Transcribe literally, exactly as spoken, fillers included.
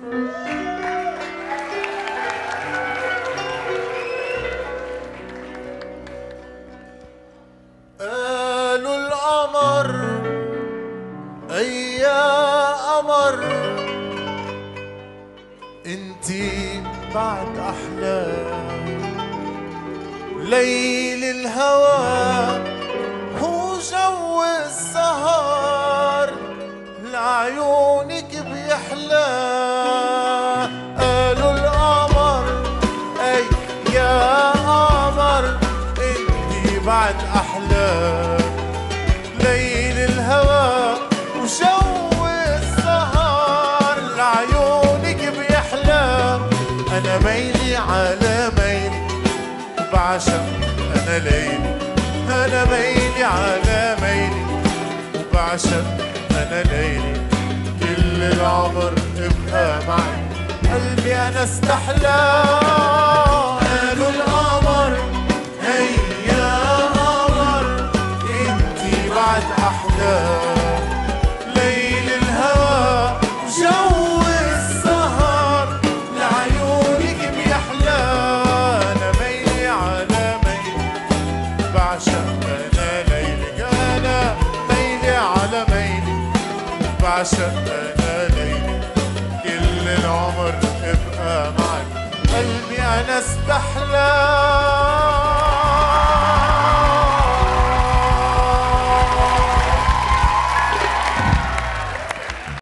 قالوا القمر أي يا قمر انتي بعد أحلى ليل الهوى هو جو السهر لعيونك بيحلى. قالوا القمر أي يا قمر انتي بعد أحلى ليل الهوى وجو السهر لعيونك بيحلى. أنا ميلي على ميلي وبعشق أنا ليلي، أنا ميلي على ميلي وبعشق أنا ليلي. كل العمر ابقى معي قلبي أنا استحلى. قالوا القمر هي يا قمر انتي بعد أحلى ليل الهوى وجو السهر لعيونك بيحلى. أنا ميلي على ميلي بعشق أنا ليلي، أنا ميلي على ميلي بعشق أنا ليلي. كل العمر ابقى معك قلبي أنا استحلى.